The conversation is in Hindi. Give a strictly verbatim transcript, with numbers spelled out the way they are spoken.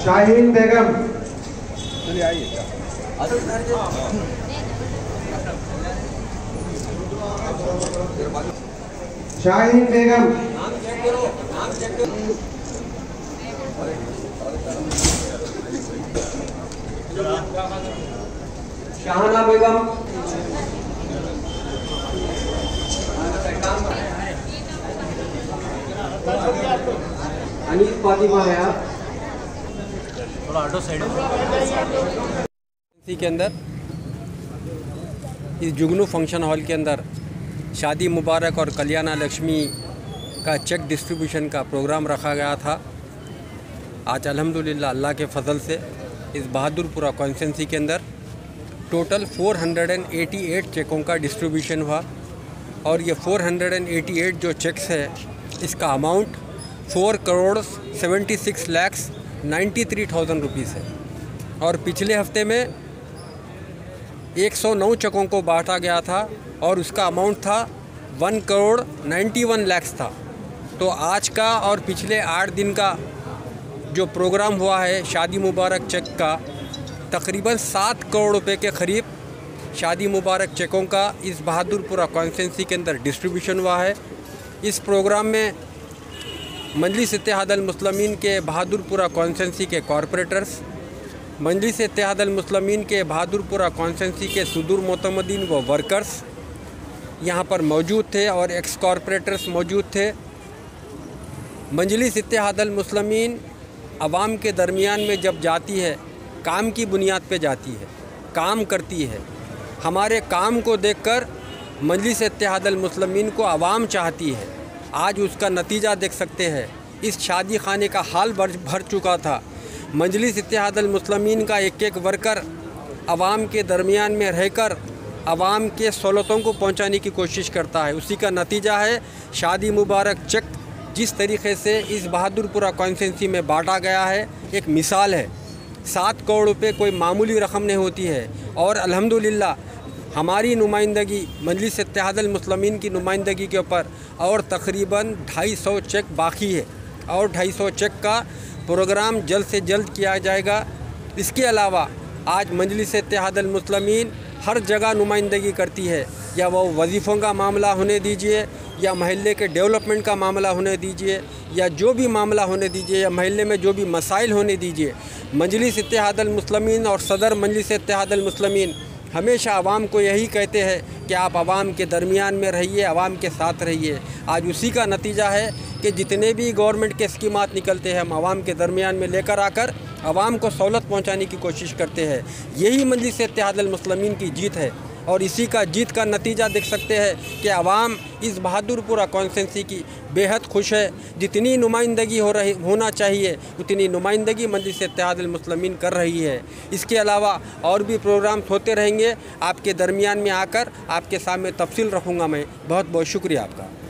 शाहीन बेगम, चलिए आइए। शाहीन बेगम, शाहना बेगम, अनीस फातिमा है आप थोड़ा ऑटो साइड के अंदर इस जुगनू फंक्शन हॉल के अंदर शादी मुबारक और कल्याणा लक्ष्मी का चेक डिस्ट्रीब्यूशन का प्रोग्राम रखा गया था। आज अल्हम्दुलिल्लाह अल्लाह के फ़ज़ल से इस बहादुरपुरा कॉन्स्टिट्यूंसी के अंदर टोटल चार सौ अट्ठासी चेकों का डिस्ट्रीब्यूशन हुआ और ये चार सौ अट्ठासी जो चेक्स है इसका amount four crore seventy six lakhs ninety three thousand rupees है। और पिछले हफ्ते में एक सौ नौ चेकों को बांटा गया था और उसका अमाउंट था one crore ninety one lakhs था। तो आज का और पिछले आठ दिन का जो प्रोग्राम हुआ है शादी मुबारक चेक का, तकरीबन सात करोड़ रुपए के करीब शादी मुबारक चेकों का इस बहादुरपुरा कॉन्स्टिट्यूंसी के अंदर डिस्ट्रीब्यूशन हुआ है। इस प्रोग्राम में मजलिस इत्तेहादुल मुस्लिमीन के बहादुरपुरा कॉन्स्टिट्यूंसी के कॉरपोरेटर्स, मजलिस इत्तेहादुल मुस्लिमीन के बहादुरपुरा कॉन्स्टिट्यूंसी के सुदूर मोतमदीन व वर्कर्स यहाँ पर मौजूद थे और एक्स कॉरपोरेटर्स मौजूद थे। मजलिस इत्तेहादुल मुस्लिमीन अवाम के दरमियान में जब जाती है, काम की बुनियाद पे जाती है, काम करती है। हमारे काम को देखकर मजलिस इत्तेहादुल मुस्लिमीन को अवाम चाहती है। आज उसका नतीजा देख सकते हैं। इस शादी खाने का हाल भर भर चुका था। मजलिस इत्तेहादुल मुस्लिमीन का एक एक वर्कर अवाम के दरमियान में रहकर अवाम के सहूलतों को पहुंचाने की कोशिश करता है। उसी का नतीजा है शादी मुबारक चेक जिस तरीके से इस बहादुरपुरा कॉन्स्टिट्यूंसी में बांटा गया है, एक मिसाल है। सात करोड़ रुपए कोई मामूली रकम नहीं होती है और अल्हम्दुलिल्लाह हमारी नुमाइंदगी मजलिस इत्तेहादुल मुस्लिमीन की नुमाइंदगी के ऊपर और तकरीबन ढाई सौ चेक बाकी है और ढाई सौ चेक का प्रोग्राम जल्द से जल्द किया जाएगा। इसके अलावा आज मजलिस इत्तेहादुल मुस्लिमीन हर जगह नुमाइंदगी करती है, या वो वजीफ़ों का मामला होने दीजिए, या महल्ले के डेवलपमेंट का मामला होने दीजिए, या जो भी मामला होने दीजिए, या महल्ले में जो भी मसाइल होने दीजिए। मजलिस इत्तेहादुल मुस्लिमीन और सदर मजलिस इत्तेहादुल मुस्लिमीन हमेशा आवाम को यही कहते हैं कि आप आवाम के दरमियान में रहिए, आवाम के साथ रहिए। आज उसी का नतीजा है कि जितने भी गवर्नमेंट के स्कीमात निकलते हैं हम आवाम के दरमियान में लेकर आकर आवाम को सहूलत पहुंचाने की कोशिश करते हैं। यही मजलिस इत्तेहादुल मुस्लिमीन की जीत है और इसी का जीत का नतीजा देख सकते हैं कि आवाम इस बहादुरपुरा कॉन्स्टिट्यूंसी की बेहद खुश है। जितनी नुमाइंदगी हो रही होना चाहिए उतनी नुमाइंदगी मजलिस इत्तेहादुल मुस्लिमीन कर रही है। इसके अलावा और भी प्रोग्राम्स होते रहेंगे। आपके दरमियान में आकर आपके सामने तफसील रखूँगा मैं। बहुत बहुत शुक्रिया आपका।